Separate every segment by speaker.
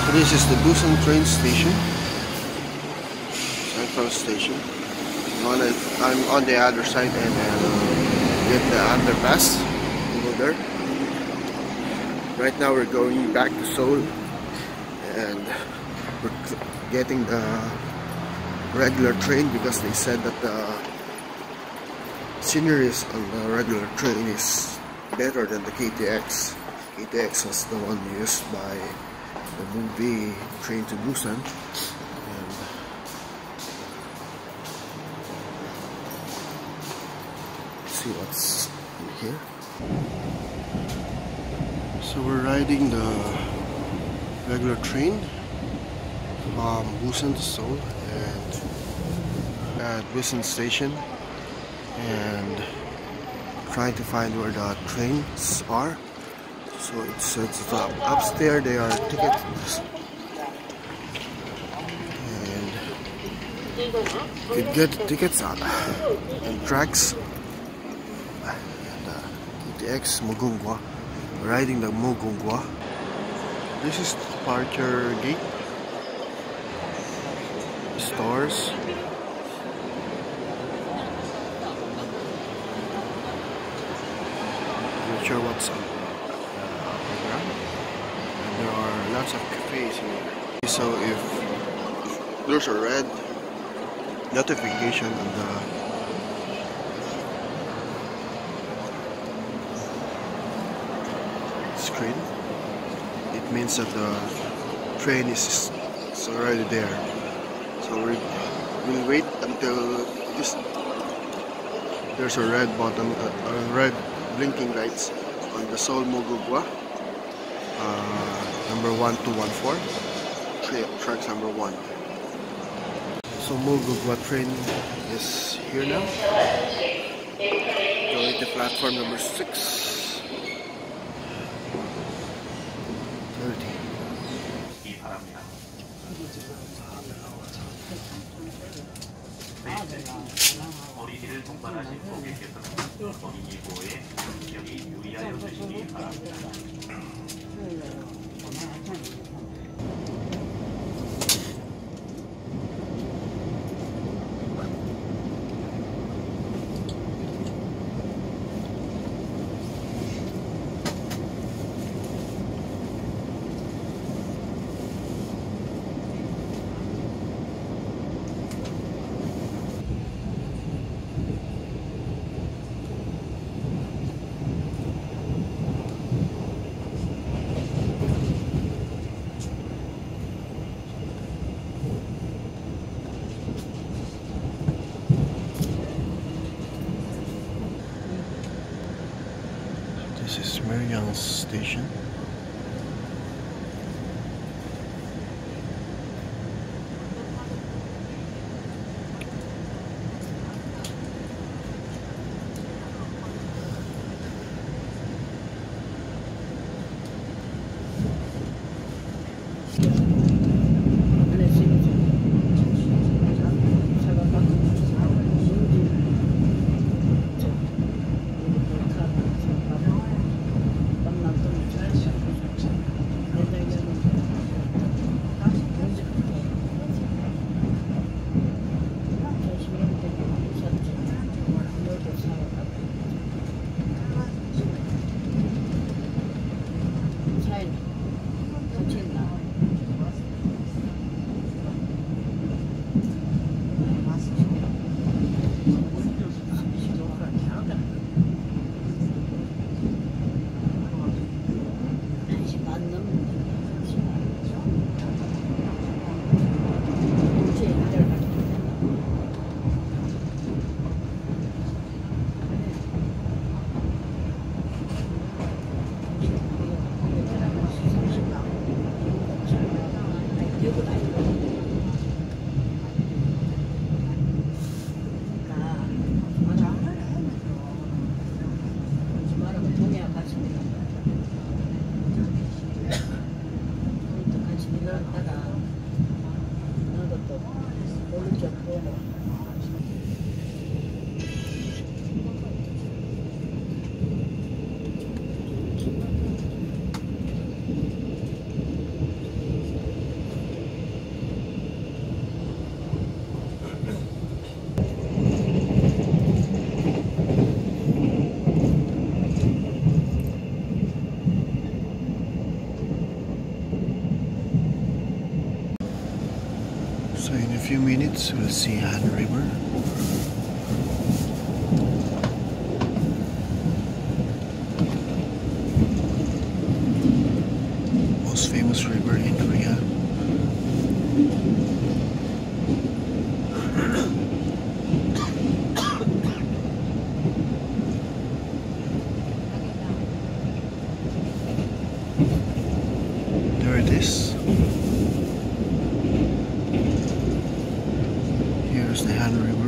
Speaker 1: This is the Busan train station, Central Station. I'm on the other side and get the underpass over there. Right now we're going back to Seoul and we're getting the regular train because they said that the sceneries on the regular train is better than the KTX. KTX was the one used by the movie Train to Busan, and let's see what's in here. So we're riding the regular train from Busan to Seoul and at Busan station, and trying to find where the trains are. So it's upstairs. There are tickets, and you could get tickets and tracks. And KTX Mugunghwa, riding the Mugunghwa. This is the departure gate. Stores. Not sure what's up. And there are lots of cafes here. So if there's a red notification on the screen, it means that the train is already there. So we'll wait until there's a red button, red blinking lights on the Seoul Mugunghwa, number 1214, tracks number 1. So Mugunghwa train is here now. Going to platform number 6. 30.
Speaker 2: 어린이를 동반하신 고객께서는 어린이 보호에 여기 유의하여 주시기 바랍니다.
Speaker 1: This is Maryang's station. So in a few minutes we'll see Han River. Most famous river in Korea. There it is. Here's the Han River.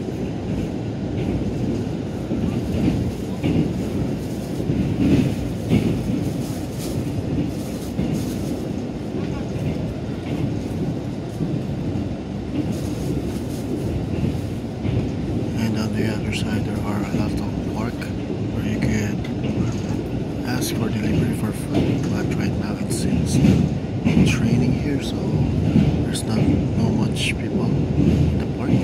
Speaker 1: And on the other side there are a lot of park where you can ask for delivery for food, but right now it seems it's raining here, so there's not much people in the park.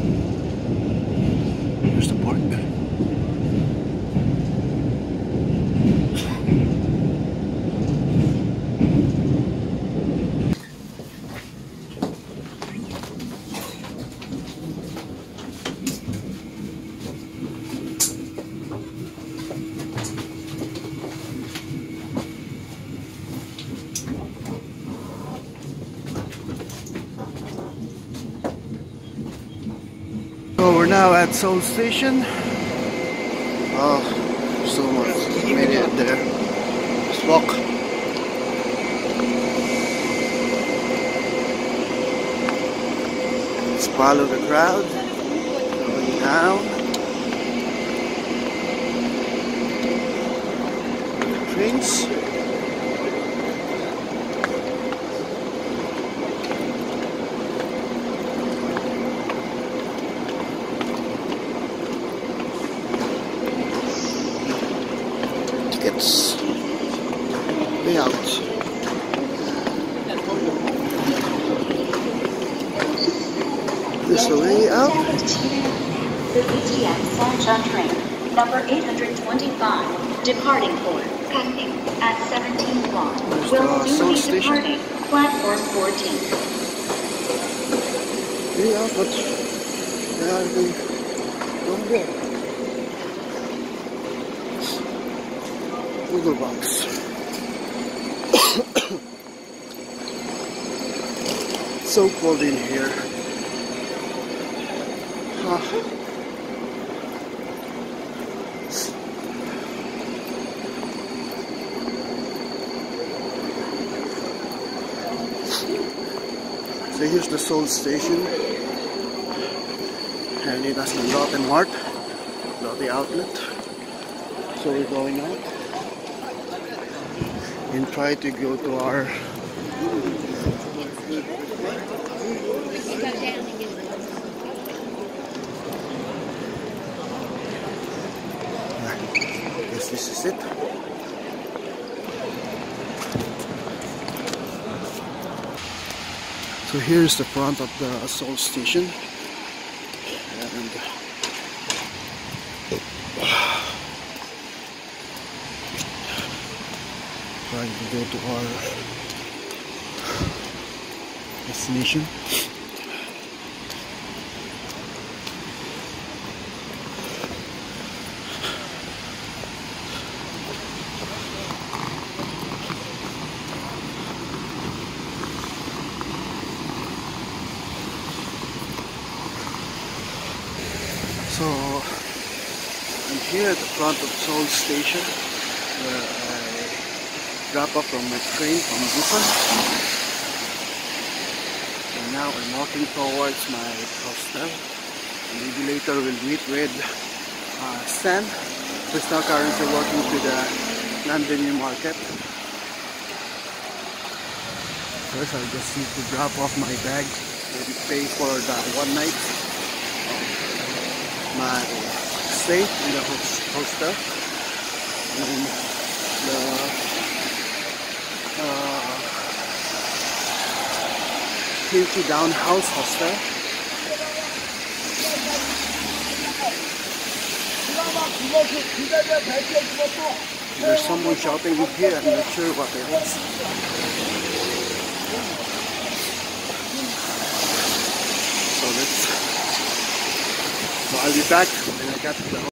Speaker 1: Here's the park. So we're now at Seoul Station. Oh, so much. Made it there. Let's walk. Let's follow the crowd. Going down. The trains. Tickets. Way out. This is the way out.
Speaker 3: The BTS Sancheon train, number 825, departing for Gangneung at 17 won, will soon be departing platform 14.
Speaker 1: Way out, but where are we going there? Google Box. It's so cold in here. So here's the Seoul Station, and it has a Lotte Mart, Lotte Outlet. So we're going out and try to go to our guess this is it. So here's the front of the Seoul Station, and trying to go to our destination. So I'm here at the front of Seoul Station, where I drop off from my train from Busan. And now I'm walking towards my hostel. Maybe later we'll meet with Stan, who's now currently walking to the London Market. First I just need to drop off my bag and pay for the one night my stay in the hostel, and the Hilti Down House Hostel. There's someone shouting here, I'm not sure what it is. I'll be back when I get to the